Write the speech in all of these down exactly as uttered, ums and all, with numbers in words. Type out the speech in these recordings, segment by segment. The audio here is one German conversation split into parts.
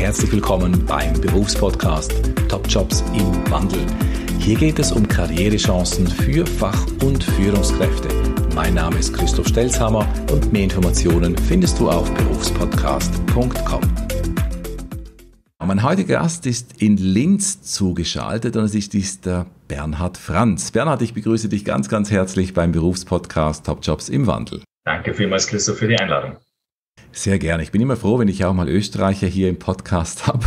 herzlich willkommen beim Berufspodcast Top Jobs im Wandel. Hier geht es um Karrierechancen für Fach- und Führungskräfte. Mein Name ist Christoph Stelzhammer und mehr Informationen findest du auf berufspodcast punkt com. Mein heutiger Gast ist in Linz zugeschaltet und es ist der Bernhard Franz. Bernhard, ich begrüße dich ganz, ganz herzlich beim Berufspodcast Top Jobs im Wandel. Danke vielmals, Christoph, für die Einladung. Sehr gerne. Ich bin immer froh, wenn ich auch mal Österreicher hier im Podcast habe.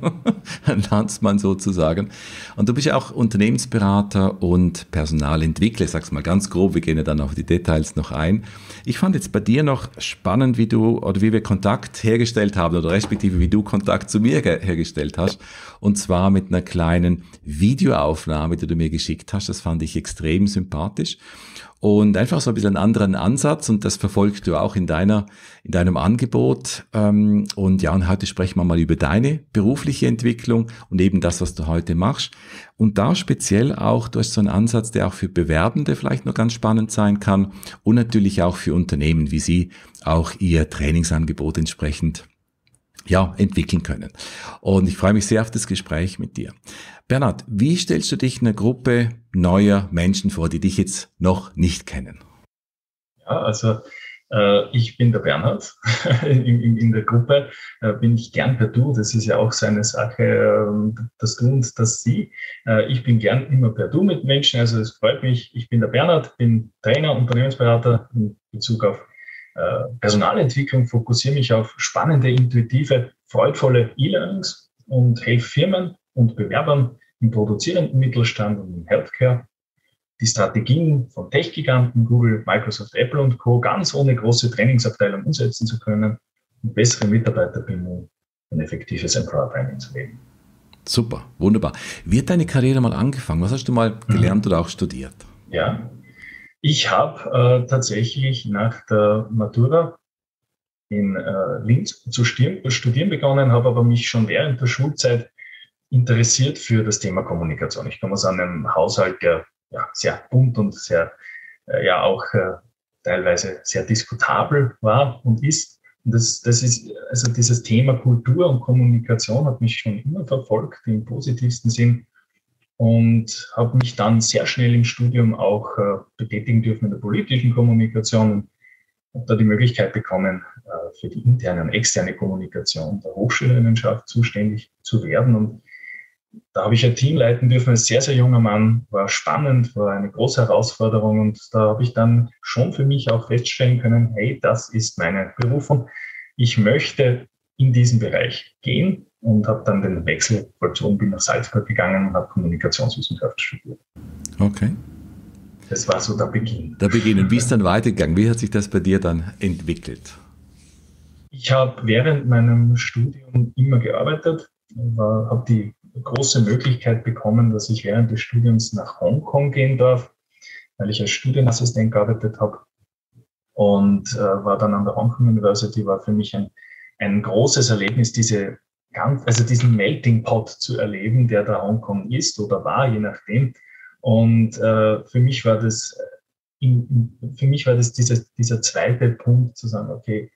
Ein Landsmann sozusagen. Und du bist ja auch Unternehmensberater und Personalentwickler. Ich sag's mal ganz grob, wir gehen ja dann auf die Details noch ein. Ich fand jetzt bei dir noch spannend, wie du oder wie wir Kontakt hergestellt haben oder respektive wie du Kontakt zu mir ge- hergestellt hast. Und zwar mit einer kleinen Videoaufnahme, die du mir geschickt hast. Das fand ich extrem sympathisch. Und einfach so ein bisschen einen anderen Ansatz und das verfolgst du auch in deiner, in deinem Angebot. Und ja, und heute sprechen wir mal über deine berufliche Entwicklung und eben das, was du heute machst. Und da speziell auch, du hast so einen Ansatz, der auch für Bewerbende vielleicht noch ganz spannend sein kann und natürlich auch für Unternehmen, wie sie auch ihr Trainingsangebot entsprechend ja, entwickeln können. Und ich freue mich sehr auf das Gespräch mit dir. Bernhard, wie stellst du dich einer Gruppe neuer Menschen vor, die dich jetzt noch nicht kennen? Ja, also äh, ich bin der Bernhard. in, in, in der Gruppe äh, bin ich gern per Du. Das ist ja auch so eine Sache, äh, das Du und das Sie. Äh, ich bin gern immer per Du mit Menschen. Also es freut mich. Ich bin der Bernhard, bin Trainer, Unternehmensberater in Bezug auf äh, Personalentwicklung, fokussiere mich auf spannende, intuitive, freudvolle E-Learnings und helfe Firmen und Bewerbern im produzierenden Mittelstand und im Healthcare, die Strategien von Tech-Giganten, Google, Microsoft, Apple und Co. ganz ohne große Trainingsabteilung umsetzen zu können und bessere Mitarbeiterbindung und effektives Employer-Branding zu leben. Super, wunderbar. Wie hat deine Karriere mal angefangen? Was hast du mal gelernt mhm. oder auch studiert? Ja, ich habe äh, tatsächlich nach der Matura in äh, Linz zu studieren, studieren begonnen, habe aber mich schon während der Schulzeit interessiert für das Thema Kommunikation. Ich komme aus einem Haushalt, der ja, sehr bunt und sehr, äh, ja auch äh, teilweise sehr diskutabel war und ist. Und das, das ist, also dieses Thema Kultur und Kommunikation hat mich schon immer verfolgt, im positivsten Sinn. Und habe mich dann sehr schnell im Studium auch äh, betätigen dürfen in der politischen Kommunikation und habe da die Möglichkeit bekommen, äh, für die interne und externe Kommunikation der Hochschülerinnenschaft zuständig zu werden. Und da habe ich ein Team leiten dürfen als sehr, sehr junger Mann. War spannend, war eine große Herausforderung. Und da habe ich dann schon für mich auch feststellen können, hey, das ist meine Berufung. Ich möchte in diesen Bereich gehen und habe dann den Wechsel vollzogen, bin nach Salzburg gegangen und habe Kommunikationswissenschaft studiert. Okay. Das war so der Beginn. Der Beginn. Und wie ist dann weitergegangen? Wie hat sich das bei dir dann entwickelt? Ich habe während meinem Studium immer gearbeitet, habe die große Möglichkeit bekommen, dass ich während des Studiums nach Hongkong gehen darf, weil ich als Studienassistent gearbeitet habe und äh, war dann an der Hong Kong University, war für mich ein, ein großes Erlebnis, diese ganz, also diesen Melting Pot zu erleben, der da Hongkong ist oder war, je nachdem. Und äh, für mich war das, in, für mich war das dieser, dieser zweite Punkt zu sagen, okay,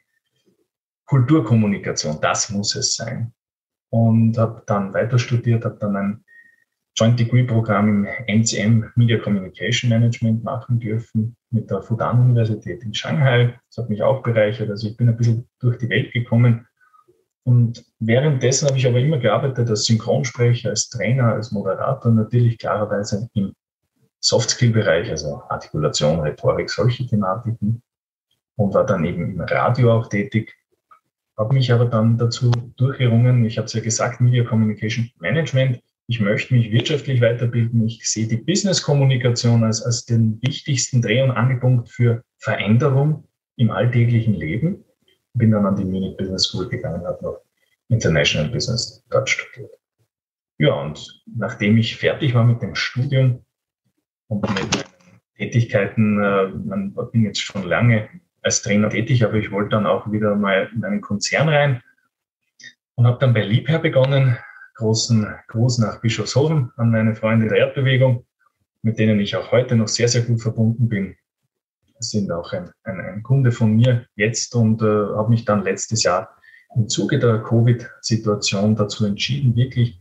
Kulturkommunikation, das muss es sein. Und habe dann weiter studiert, habe dann ein Joint Degree Programm im M C M Media Communication Management machen dürfen mit der Fudan Universität in Shanghai. Das hat mich auch bereichert. Also ich bin ein bisschen durch die Welt gekommen. Und währenddessen habe ich aber immer gearbeitet als Synchronsprecher, als Trainer, als Moderator, natürlich klarerweise im Soft-Skill-Bereich, also Artikulation, Rhetorik, solche Thematiken. Und war dann eben im Radio auch tätig. Habe mich aber dann dazu durchgerungen, ich habe es ja gesagt, Media Communication Management. Ich möchte mich wirtschaftlich weiterbilden. Ich sehe die Business-Kommunikation als, als den wichtigsten Dreh- und Angelpunkt für Veränderung im alltäglichen Leben. Bin dann an die Munich Business School gegangen, habe noch International Business dort studiert. Ja, und nachdem ich fertig war mit dem Studium und mit meinen Tätigkeiten, äh, man bin jetzt schon lange als Trainer tätig, aber ich wollte dann auch wieder mal in einen Konzern rein und habe dann bei Liebherr begonnen. Großen Gruß nach Bischofshofen an meine Freunde der Erdbewegung, mit denen ich auch heute noch sehr, sehr gut verbunden bin. Sie sind auch ein, ein, ein Kunde von mir jetzt und äh, habe mich dann letztes Jahr im Zuge der Covid-Situation dazu entschieden, wirklich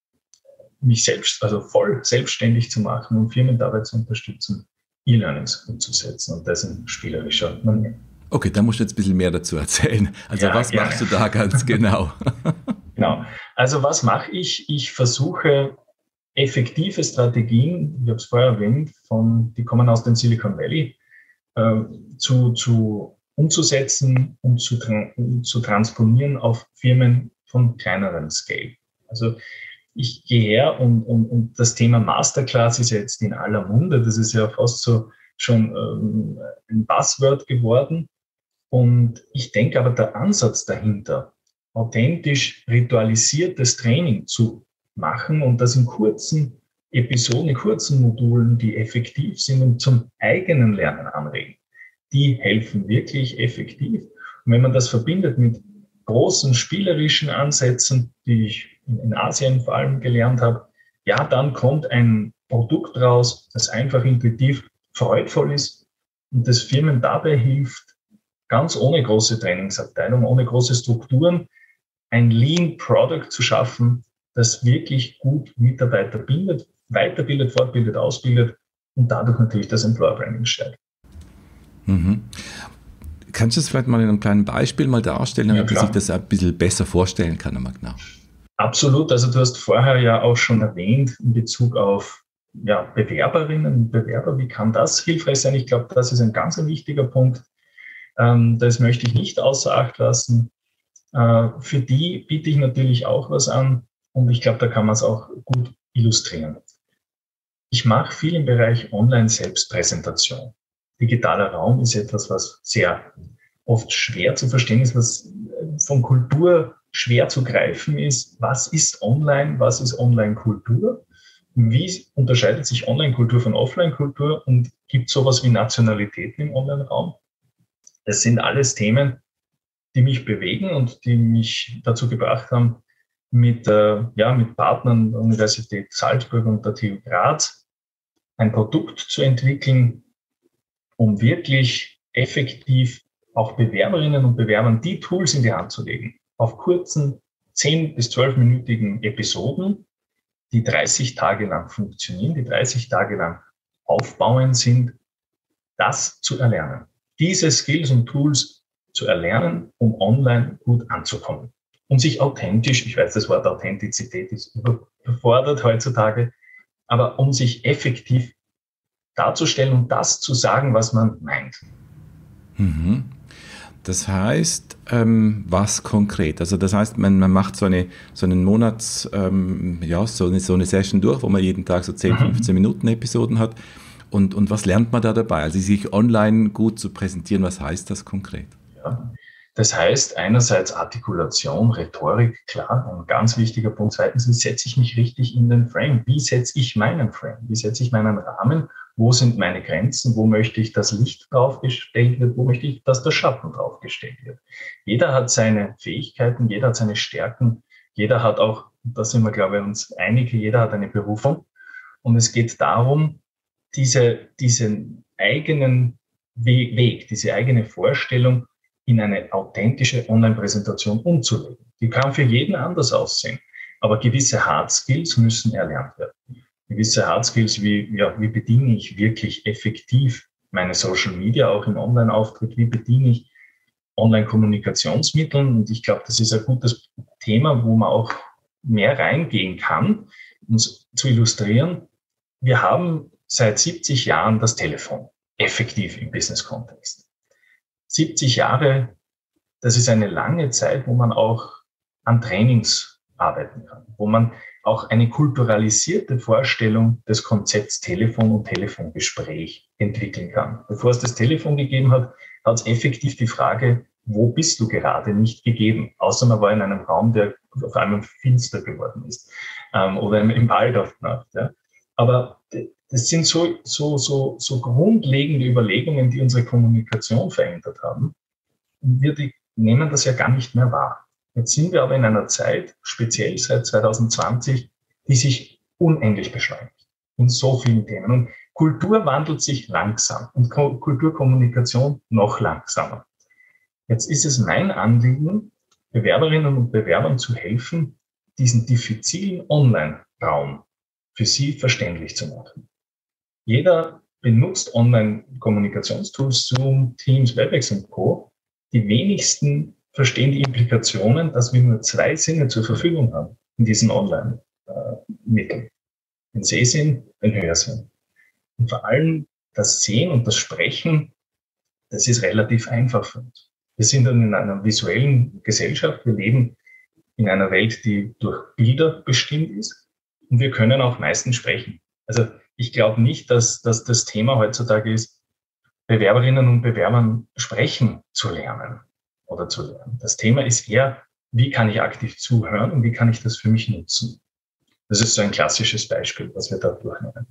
mich selbst, also voll selbstständig zu machen und Firmen dabei zu unterstützen, E-Learnings umzusetzen und das in spielerischer Manier. Okay, da musst du jetzt ein bisschen mehr dazu erzählen. Also ja, was gerne. Machst du da ganz genau? Genau. Also was mache ich? Ich versuche effektive Strategien, ich habe es vorher erwähnt, von, die kommen aus dem Silicon Valley, äh, zu, zu umzusetzen und zu, zu transponieren auf Firmen von kleinerem Scale. Also ich gehe her und, und, und das Thema Masterclass ist ja jetzt in aller Munde. Das ist ja fast so schon ähm, ein Buzzword geworden. Und ich denke aber, der Ansatz dahinter, authentisch ritualisiertes Training zu machen und das in kurzen Episoden, in kurzen Modulen, die effektiv sind und zum eigenen Lernen anregen, die helfen wirklich effektiv. Und wenn man das verbindet mit großen spielerischen Ansätzen, die ich in Asien vor allem gelernt habe, ja, dann kommt ein Produkt raus, das einfach intuitiv freudvoll ist und das Firmen dabei hilft, ganz ohne große Trainingsabteilung, ohne große Strukturen, ein Lean Product zu schaffen, das wirklich gut Mitarbeiter bindet, weiterbildet, fortbildet, ausbildet und dadurch natürlich das Employer Branding stärkt. Mhm. Kannst du das vielleicht mal in einem kleinen Beispiel mal darstellen, damit ja, man sich das ein bisschen besser vorstellen kann, Magna? Absolut. Also du hast vorher ja auch schon erwähnt in Bezug auf ja, Bewerberinnen und Bewerber. Wie kann das hilfreich sein? Ich glaube, das ist ein ganz ein wichtiger Punkt. Ähm, das möchte ich nicht außer Acht lassen. Äh, für die biete ich natürlich auch was an und ich glaube, da kann man es auch gut illustrieren. Ich mache viel im Bereich Online-Selbstpräsentation. Digitaler Raum ist etwas, was sehr oft schwer zu verstehen ist, was von Kultur schwer zu greifen ist. Was ist Online? Was ist Online-Kultur? Wie unterscheidet sich Online-Kultur von Offline-Kultur und gibt es sowas wie Nationalitäten im Online-Raum? Das sind alles Themen, die mich bewegen und die mich dazu gebracht haben, mit, äh, ja, mit Partnern der Universität Salzburg und der T U Graz ein Produkt zu entwickeln, um wirklich effektiv auch Bewerberinnen und Bewerbern die Tools in die Hand zu legen, auf kurzen zehn- bis zwölfminütigen Episoden, die dreißig Tage lang funktionieren, die dreißig Tage lang aufbauend sind, das zu erlernen. Diese Skills und Tools zu erlernen, um online gut anzukommen. Um sich authentisch, ich weiß, das Wort Authentizität ist überfordert heutzutage, aber um sich effektiv darzustellen und das zu sagen, was man meint. Mhm. Das heißt, ähm, was konkret? Also das heißt, man, man macht so eine so einen Monats, ähm, ja, so eine, so eine Session durch, wo man jeden Tag so zehn, fünfzehn Minuten Episoden hat. Und, und was lernt man da dabei? Also sich online gut zu präsentieren, was heißt das konkret? Ja, das heißt einerseits Artikulation, Rhetorik, klar, ein ganz wichtiger Punkt. Zweitens, wie setze ich mich richtig in den Frame? Wie setze ich meinen Frame? Wie setze ich meinen Rahmen? Wo sind meine Grenzen? Wo möchte ich, dass Licht draufgestellt wird? Wo möchte ich, dass der Schatten draufgestellt wird? Jeder hat seine Fähigkeiten, jeder hat seine Stärken, jeder hat auch, da sind wir, glaube ich, uns einig, jeder hat eine Berufung. Und es geht darum, diese, diesen eigenen Weg, diese eigene Vorstellung in eine authentische Online-Präsentation umzulegen. Die kann für jeden anders aussehen, aber gewisse Hard Skills müssen erlernt werden. Gewisse Hard Skills wie, ja, wie bediene ich wirklich effektiv meine Social Media, auch im Online-Auftritt, wie bediene ich Online-Kommunikationsmittel. Und ich glaube, das ist ein gutes Thema, wo man auch mehr reingehen kann, um es zu illustrieren. Wir haben seit siebzig Jahren das Telefon, effektiv im Business-Kontext. siebzig Jahre, das ist eine lange Zeit, wo man auch an Trainings arbeiten kann, wo man auch eine kulturalisierte Vorstellung des Konzepts Telefon und Telefongespräch entwickeln kann. Bevor es das Telefon gegeben hat, hat es effektiv die Frage, wo bist du gerade, nicht gegeben, außer man war in einem Raum, der auf einmal finster geworden ist, ähm, oder im, im Wald auf Nacht. Ja. Aber das sind so, so, so, so grundlegende Überlegungen, die unsere Kommunikation verändert haben. Und wir die nehmen das ja gar nicht mehr wahr. Jetzt sind wir aber in einer Zeit, speziell seit zwanzig zwanzig, die sich unendlich beschleunigt in so vielen Themen. Und Kultur wandelt sich langsam und Kulturkommunikation noch langsamer. Jetzt ist es mein Anliegen, Bewerberinnen und Bewerbern zu helfen, diesen diffizilen Online-Raum für sie verständlich zu machen. Jeder benutzt Online-Kommunikationstools, Zoom, Teams, Webex und Co. Die wenigsten verstehen die Implikationen, dass wir nur zwei Sinne zur Verfügung haben in diesen Online-Mitteln. Den Sehsinn, den Hörsinn. Und vor allem das Sehen und das Sprechen, das ist relativ einfach für uns. Wir sind dann in einer visuellen Gesellschaft. Wir leben in einer Welt, die durch Bilder bestimmt ist. Und wir können auch meistens sprechen. Also ich glaube nicht, dass, dass das Thema heutzutage ist, Bewerberinnen und Bewerbern sprechen zu lernen oder zu lernen. Das Thema ist eher, wie kann ich aktiv zuhören und wie kann ich das für mich nutzen. Das ist so ein klassisches Beispiel, was wir da durchnehmen.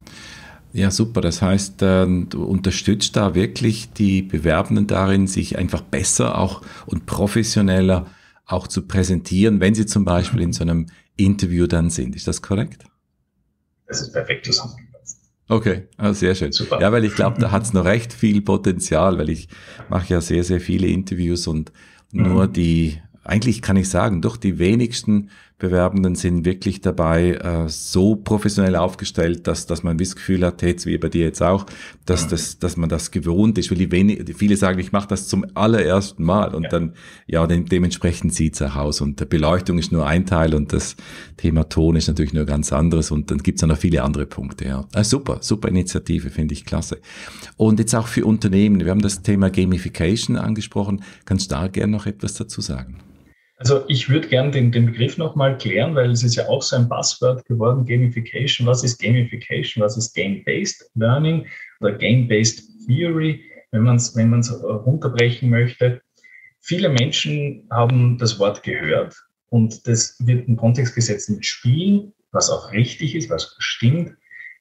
Ja, super. Das heißt, du unterstützt da wirklich die Bewerbenden darin, sich einfach besser auch und professioneller auch zu präsentieren, wenn sie zum Beispiel in so einem Interview dann sind. Ist das korrekt? Das ist perfekt zusammengefasst. Okay, also sehr schön. Super. Ja, weil ich glaube, da hat es noch recht viel Potenzial, weil ich mache ja sehr, sehr viele Interviews und nur mhm. die, eigentlich kann ich sagen, doch die wenigsten Bewerbenden sind wirklich dabei äh, so professionell aufgestellt, dass dass man das Gefühl hat, jetzt wie bei dir jetzt auch, dass dass dass man das gewohnt ist, weil die wenig, viele sagen, ich mache das zum allerersten Mal und ja. dann ja de- dementsprechend sieht's auch aus und die Beleuchtung ist nur ein Teil und das Thema Ton ist natürlich nur ganz anderes und dann gibt's ja noch viele andere Punkte. Ja, also super, super Initiative, finde ich klasse. Und jetzt auch für Unternehmen, wir haben das Thema Gamification angesprochen. Kannst du da gerne noch etwas dazu sagen? Also ich würde gerne den, den Begriff nochmal klären, weil es ist ja auch so ein Buzzword geworden, Gamification. Was ist Gamification? Was ist Game-Based Learning oder Game-Based Theory, wenn man es wenn man es runterbrechen möchte? Viele Menschen haben das Wort gehört und das wird im Kontext gesetzt mit Spielen, was auch richtig ist, was stimmt.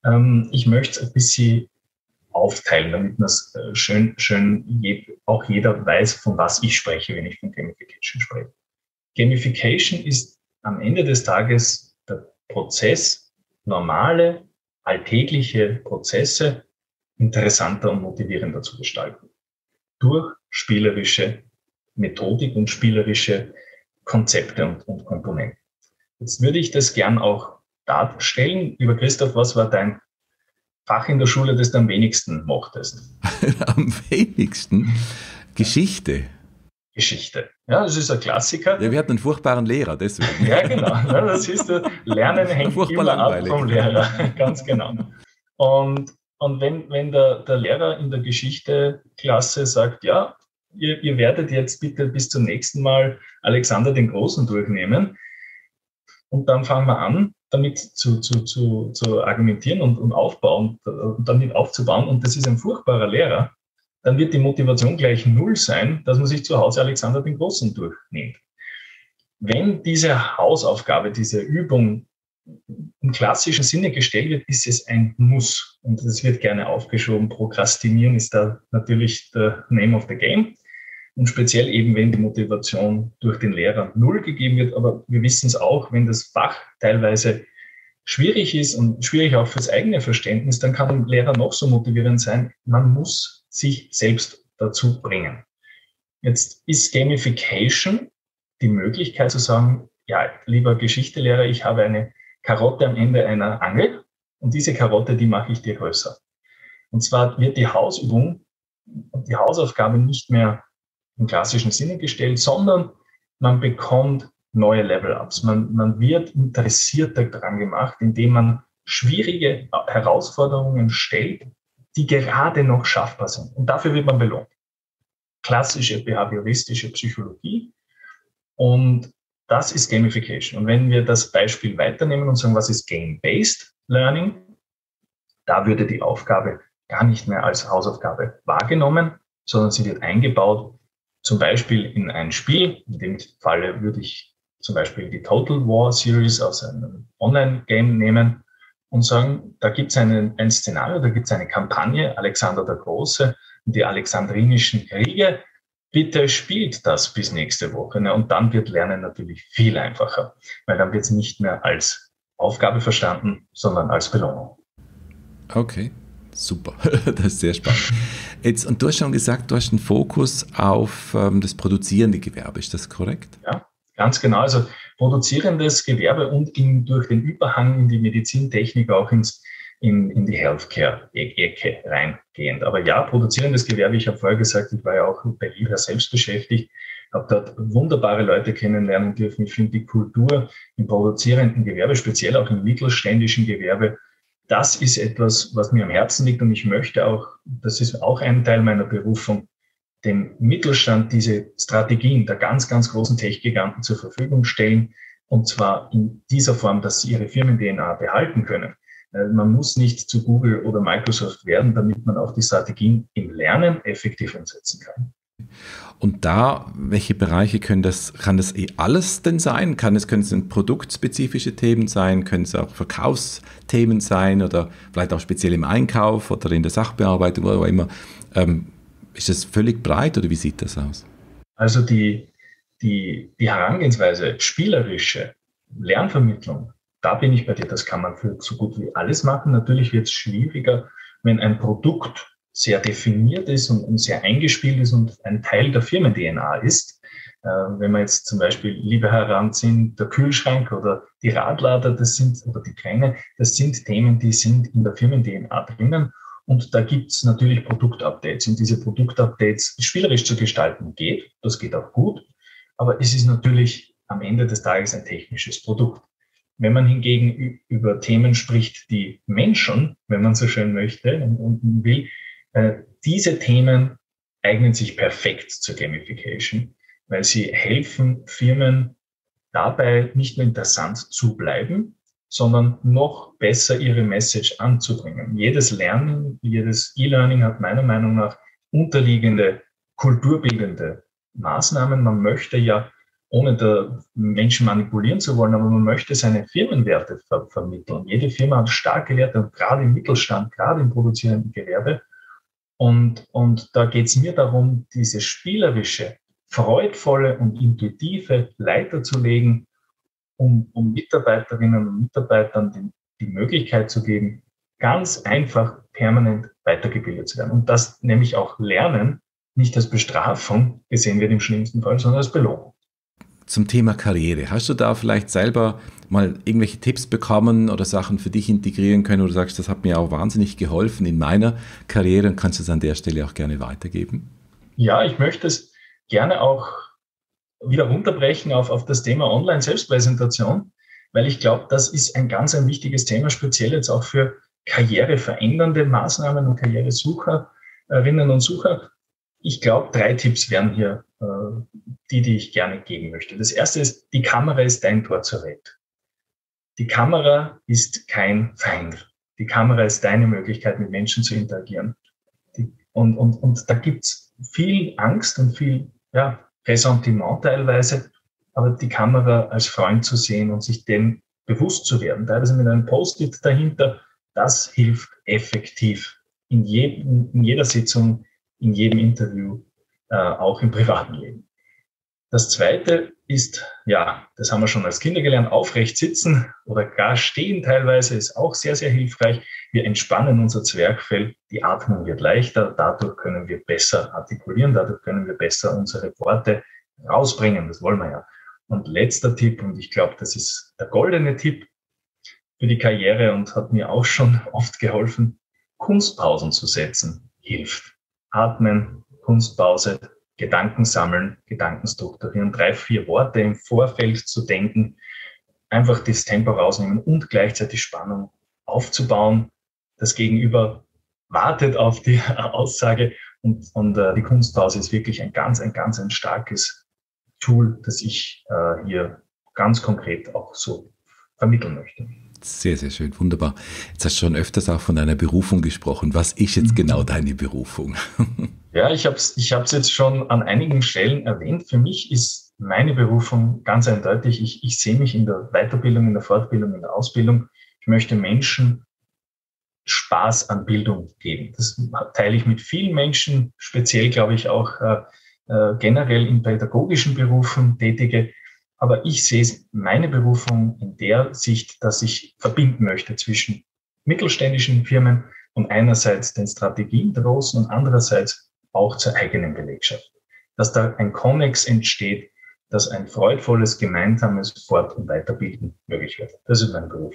Ich möchte es ein bisschen aufteilen, damit man es schön, schön auch jeder weiß, von was ich spreche, wenn ich von Gamification spreche. Gamification ist am Ende des Tages der Prozess, normale, alltägliche Prozesse interessanter und motivierender zu gestalten. Durch spielerische Methodik und spielerische Konzepte und, und Komponenten. Jetzt würde ich das gern auch darstellen. Lieber Christoph, was war dein Fach in der Schule, das du am wenigsten mochtest? Am wenigsten? Geschichte. Geschichte. Ja, das ist ein Klassiker. Ja, wir hatten einen furchtbaren Lehrer, deswegen. Ja, genau. Ja, das ist, Lernen hängt immer langweilig. Ab vom Lehrer. Ganz genau. Und, und wenn, wenn der, der Lehrer in der Geschichteklasse sagt, ja, ihr, ihr werdet jetzt bitte bis zum nächsten Mal Alexander den Großen durchnehmen und dann fangen wir an, damit zu, zu, zu, zu argumentieren und, und aufbauen, und damit aufzubauen und das ist ein furchtbarer Lehrer, dann wird die Motivation gleich null sein, dass man sich zu Hause Alexander den Großen durchnimmt. Wenn diese Hausaufgabe, diese Übung im klassischen Sinne gestellt wird, ist es ein Muss. Und das wird gerne aufgeschoben. Prokrastinieren ist da natürlich der Name of the Game. Und speziell eben, wenn die Motivation durch den Lehrer null gegeben wird. Aber wir wissen es auch, wenn das Fach teilweise schwierig ist und schwierig auch fürs eigene Verständnis, dann kann ein Lehrer noch so motivierend sein. Man muss sich selbst dazu bringen. Jetzt ist Gamification die Möglichkeit zu sagen, ja, lieber Geschichtelehrer, ich habe eine Karotte am Ende einer Angel und diese Karotte, die mache ich dir größer. Und zwar wird die Hausübung und die Hausaufgabe nicht mehr im klassischen Sinne gestellt, sondern man bekommt neue Level-Ups. Man, man wird interessierter daran gemacht, indem man schwierige Herausforderungen stellt, die gerade noch schaffbar sind. Und dafür wird man belohnt. Klassische behavioristische Psychologie. Und das ist Gamification. Und wenn wir das Beispiel weiternehmen und sagen, was ist Game-Based Learning, da würde die Aufgabe gar nicht mehr als Hausaufgabe wahrgenommen, sondern sie wird eingebaut, zum Beispiel in ein Spiel. In dem Falle würde ich zum Beispiel die Total War Series aus einem Online-Game nehmen und sagen, da gibt es ein Szenario, da gibt es eine Kampagne, Alexander der Große und die Alexandrinischen Kriege. Bitte spielt das bis nächste Woche. Und dann wird Lernen natürlich viel einfacher, weil dann wird es nicht mehr als Aufgabe verstanden, sondern als Belohnung. Okay, Super, das ist sehr spannend. Jetzt, und du hast schon gesagt, du hast einen Fokus auf ähm, das produzierende Gewerbe, ist das korrekt? Ja, ganz genau. Also produzierendes Gewerbe und in, durch den Überhang in die Medizintechnik auch ins, in, in die Healthcare-Ecke reingehend. Aber ja, produzierendes Gewerbe, ich habe vorher gesagt, ich war ja auch bei I H A selbst beschäftigt, habe dort wunderbare Leute kennenlernen dürfen. Ich finde die Kultur im produzierenden Gewerbe, speziell auch im mittelständischen Gewerbe, das ist etwas, was mir am Herzen liegt, und ich möchte auch, das ist auch ein Teil meiner Berufung, dem Mittelstand diese Strategien der ganz, ganz großen Tech-Giganten zur Verfügung stellen, und zwar in dieser Form, dass sie ihre Firmen-D N A behalten können. Man muss nicht zu Google oder Microsoft werden, damit man auch die Strategien im Lernen effektiv umsetzen kann. Und da, welche Bereiche können das, kann das eh alles denn sein? Kann es, können es denn produktspezifische Themen sein? Können es auch Verkaufsthemen sein oder vielleicht auch speziell im Einkauf oder in der Sachbearbeitung oder wo immer? Ähm, ist das völlig breit oder wie sieht das aus? Also die, die, die Herangehensweise, spielerische Lernvermittlung, da bin ich bei dir, das kann man für so gut wie alles machen. Natürlich wird es schwieriger, wenn ein Produkt sehr definiert ist und, und sehr eingespielt ist und ein Teil der Firmen-D N A ist. Äh, wenn wir jetzt zum Beispiel lieber heranziehen, der Kühlschrank oder die Radlader, das sind, oder die Kräne, das sind Themen, die sind in der Firmen-D N A drinnen. Und da gibt es natürlich Produktupdates. Und diese Produktupdates spielerisch zu gestalten geht, das geht auch gut. Aber es ist natürlich am Ende des Tages ein technisches Produkt. Wenn man hingegen über Themen spricht, die Menschen, wenn man so schön möchte und, und will, äh, diese Themen eignen sich perfekt zur Gamification, weil sie helfen Firmen dabei, nicht nur interessant zu bleiben, sondern noch besser ihre Message anzubringen. Jedes Lernen, jedes E-Learning hat meiner Meinung nach unterliegende kulturbildende Maßnahmen. Man möchte ja, ohne der Menschen manipulieren zu wollen, aber man möchte seine Firmenwerte ver- vermitteln. Jede Firma hat starke Werte, gerade im Mittelstand, gerade im produzierenden Gewerbe. Und, und da geht es mir darum, diese spielerische, freudvolle und intuitive Leiter zu legen, um, um Mitarbeiterinnen und Mitarbeitern die, die Möglichkeit zu geben, ganz einfach permanent weitergebildet zu werden. Und das nämlich auch Lernen nicht als Bestrafung gesehen wird im schlimmsten Fall, sondern als Belohnung. Zum Thema Karriere. Hast du da vielleicht selber mal irgendwelche Tipps bekommen oder Sachen für dich integrieren können, wo du sagst, das hat mir auch wahnsinnig geholfen in meiner Karriere, und kannst du es an der Stelle auch gerne weitergeben? Ja, ich möchte es gerne auch wieder runterbrechen auf, auf das Thema Online-Selbstpräsentation, weil ich glaube, das ist ein ganz ein wichtiges Thema, speziell jetzt auch für karriereverändernde Maßnahmen und Karrieresucherinnen und Sucher. Ich glaube, drei Tipps wären hier äh, die, die ich gerne geben möchte. Das erste ist, die Kamera ist dein Tor zur Welt. Die Kamera ist kein Feind. Die Kamera ist deine Möglichkeit, mit Menschen zu interagieren. Die, und, und, und da gibt's viel Angst und viel ja, Ressentiment teilweise, aber die Kamera als Freund zu sehen und sich dem bewusst zu werden, teilweise mit einem Post-it dahinter, das hilft effektiv in, jedem, in jeder Sitzung, in jedem Interview, äh, auch im privaten Leben. Das Zweite ist, ja, das haben wir schon als Kinder gelernt, aufrecht sitzen oder gar stehen teilweise ist auch sehr, sehr hilfreich. Wir entspannen unser Zwerchfell, die Atmung wird leichter, dadurch können wir besser artikulieren, dadurch können wir besser unsere Worte rausbringen, das wollen wir ja. Und letzter Tipp, und ich glaube, das ist der goldene Tipp für die Karriere und hat mir auch schon oft geholfen, Kunstpausen zu setzen, hilft. Atmen, Kunstpause, Gedanken sammeln, Gedanken strukturieren, drei, vier Worte im Vorfeld zu denken, einfach das Tempo rausnehmen und gleichzeitig Spannung aufzubauen. Das Gegenüber wartet auf die Aussage und, und äh, die Kunstpause ist wirklich ein ganz, ein ganz ein starkes Tool, das ich äh, hier ganz konkret auch so vermitteln möchte. Sehr, sehr schön, wunderbar. Jetzt hast du schon öfters auch von deiner Berufung gesprochen. Was ist jetzt genau deine Berufung? Ja, ich habe es ich hab's jetzt schon an einigen Stellen erwähnt. Für mich ist meine Berufung ganz eindeutig. Ich, ich sehe mich in der Weiterbildung, in der Fortbildung, in der Ausbildung. Ich möchte Menschen Spaß an Bildung geben. Das teile ich mit vielen Menschen, speziell glaube ich auch äh, äh, generell in pädagogischen Berufen Tätige. Aber ich sehe meine Berufung in der Sicht, dass ich verbinden möchte zwischen mittelständischen Firmen, und einerseits den Strategien der Großen und andererseits auch zur eigenen Belegschaft. Dass da ein Konnex entsteht, dass ein freudvolles, gemeinsames Fort- und Weiterbilden möglich wird. Das ist mein Beruf.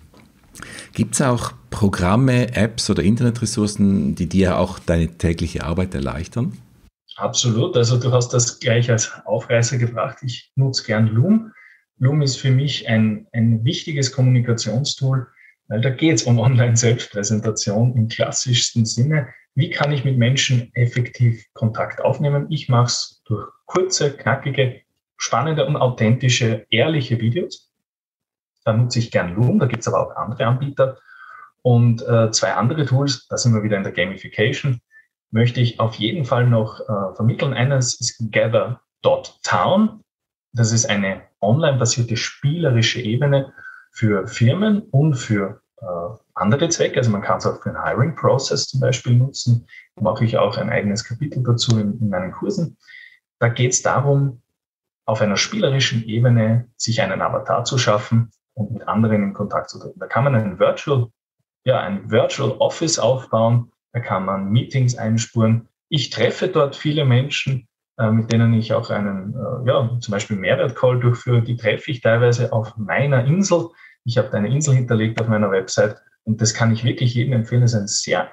Gibt es auch Programme, Apps oder Internetressourcen, die dir auch deine tägliche Arbeit erleichtern? Absolut. Also du hast das gleich als Aufreißer gebracht. Ich nutze gern Loom. Loom ist für mich ein, ein wichtiges Kommunikationstool, weil da geht es um Online-Selbstpräsentation im klassischsten Sinne. Wie kann ich mit Menschen effektiv Kontakt aufnehmen? Ich mache es durch kurze, knackige, spannende und authentische, ehrliche Videos. Da nutze ich gern Loom, da gibt es aber auch andere Anbieter. Und äh, zwei andere Tools, da sind wir wieder in der Gamification, möchte ich auf jeden Fall noch äh, vermitteln. Eines ist gather Punkt town. Das ist eine online-basierte spielerische Ebene für Firmen und für äh, andere Zwecke. Also man kann es auch für den Hiring-Process zum Beispiel nutzen. Da mache ich auch ein eigenes Kapitel dazu in, in meinen Kursen. Da geht es darum, auf einer spielerischen Ebene sich einen Avatar zu schaffen und mit anderen in Kontakt zu treten. Da kann man einen Virtual, ja, ein Virtual Office aufbauen, da kann man Meetings einspuren. Ich treffe dort viele Menschen, äh, mit denen ich auch einen, äh, ja, zum Beispiel Mehrwert-Call durchführe. Die treffe ich teilweise auf meiner Insel. Ich habe da eine Insel hinterlegt auf meiner Website und das kann ich wirklich jedem empfehlen. Das ist ein sehr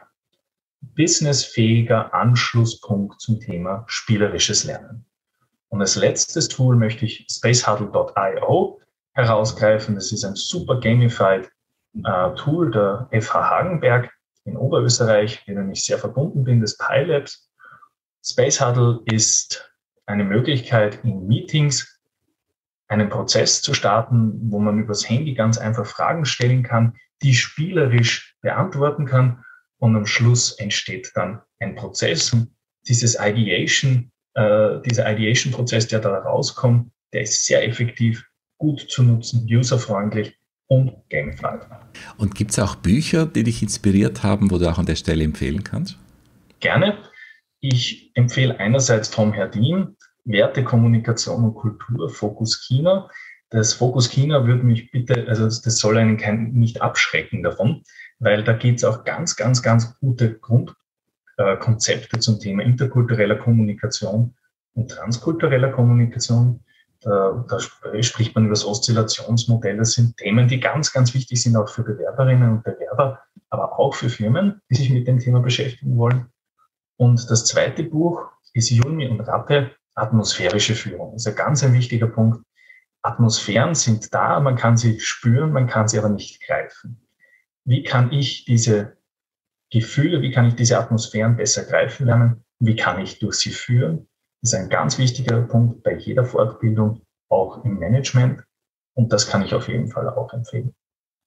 businessfähiger Anschlusspunkt zum Thema spielerisches Lernen. Und als letztes Tool möchte ich space huddle Punkt io herausgreifen. Das ist ein super gamified äh, Tool der F H Hagenberg in Oberösterreich, mit dem ich sehr verbunden bin, des PyLabs. Space Huddle ist eine Möglichkeit, in Meetings einen Prozess zu starten, wo man übers Handy ganz einfach Fragen stellen kann, die spielerisch beantworten kann. Und am Schluss entsteht dann ein Prozess. Und dieses Ideation, äh, dieser Ideation-Prozess, der da rauskommt, der ist sehr effektiv, gut zu nutzen, userfreundlich und gamified. Und gibt es auch Bücher, die dich inspiriert haben, wo du auch an der Stelle empfehlen kannst? Gerne. Ich empfehle einerseits Tom Herdin, Werte, Kommunikation und Kultur, Fokus China. Das Fokus China würde mich bitte, also das soll einen kein, nicht abschrecken davon, weil da gibt es auch ganz, ganz, ganz gute Grundkonzepte äh, zum Thema interkultureller Kommunikation und transkultureller Kommunikation. Da, da spricht man über das Oszillationsmodell. Das sind Themen, die ganz, ganz wichtig sind, auch für Bewerberinnen und Bewerber, aber auch für Firmen, die sich mit dem Thema beschäftigen wollen. Und das zweite Buch ist Julmi und Rappe, Atmosphärische Führung. Das ist ein ganz ein wichtiger Punkt. Atmosphären sind da, man kann sie spüren, man kann sie aber nicht greifen. Wie kann ich diese Gefühle, wie kann ich diese Atmosphären besser greifen lernen? Wie kann ich durch sie führen? Das ist ein ganz wichtiger Punkt bei jeder Fortbildung, auch im Management. Und das kann ich auf jeden Fall auch empfehlen.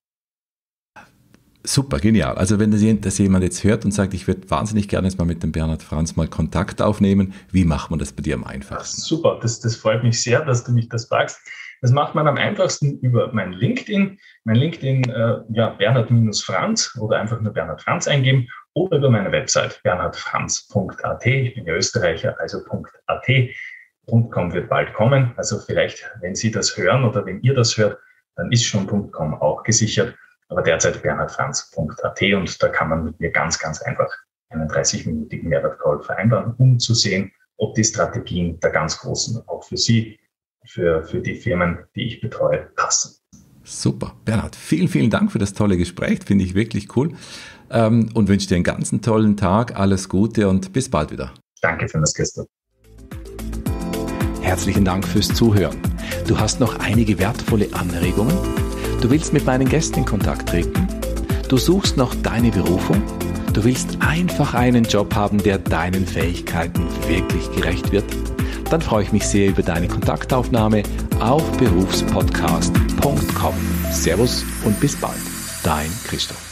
Super, genial. Also wenn das jemand jetzt hört und sagt, ich würde wahnsinnig gerne jetzt mal mit dem Bernhard Franz mal Kontakt aufnehmen, wie macht man das bei dir am einfachsten? Super, das, das freut mich sehr, dass du mich das fragst. Das macht man am einfachsten über mein LinkedIn. Mein LinkedIn, äh, ja, Bernhard-Franz oder einfach nur Bernhard Franz eingeben oder über meine Website bernhard franz punkt a t. Ich bin ja Österreicher, also .at. .com wird bald kommen. Also vielleicht, wenn Sie das hören oder wenn ihr das hört, dann ist schon .com auch gesichert. Aber derzeit bernhard franz punkt a t und da kann man mit mir ganz, ganz einfach einen dreißig-minütigen Mehrwert-Call vereinbaren, um zu sehen, ob die Strategien der ganz Großen auch für Sie, für, für die Firmen, die ich betreue, passen. Super. Bernhard, vielen, vielen Dank für das tolle Gespräch. Finde ich wirklich cool. Ähm, und wünsche dir einen ganzen tollen Tag. Alles Gute und bis bald wieder. Danke für das Gäste. Herzlichen Dank fürs Zuhören. Du hast noch einige wertvolle Anregungen? Du willst mit meinen Gästen in Kontakt treten? Du suchst noch deine Berufung? Du willst einfach einen Job haben, der deinen Fähigkeiten wirklich gerecht wird? Dann freue ich mich sehr über deine Kontaktaufnahme auf berufspodcast punkt com. Servus und bis bald. Dein Christoph.